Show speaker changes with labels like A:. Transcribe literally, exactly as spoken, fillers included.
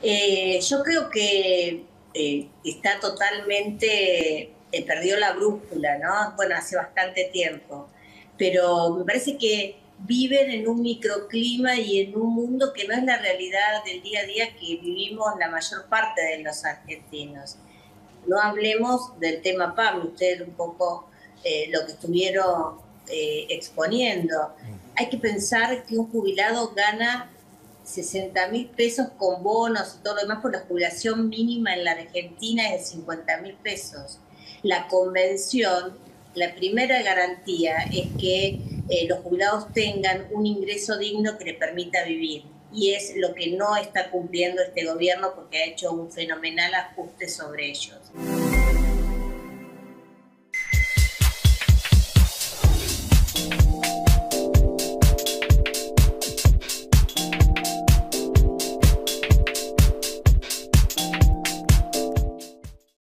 A: Eh, yo creo que eh, está totalmente, eh, perdió la brújula, ¿no? Bueno, hace bastante tiempo, pero me parece que viven en un microclima y en un mundo que no es la realidad del día a día que vivimos la mayor parte de los argentinos. No hablemos del tema P A M I, ustedes un poco eh, lo que estuvieron eh, exponiendo. Hay que pensar que un jubilado gana sesenta mil pesos con bonos y todo lo demás, por la jubilación mínima en la Argentina es de cincuenta mil pesos. La convención, la primera garantía es que eh, los jubilados tengan un ingreso digno que les permita vivir. Y es lo que no está cumpliendo este gobierno porque ha hecho un fenomenal ajuste sobre ellos.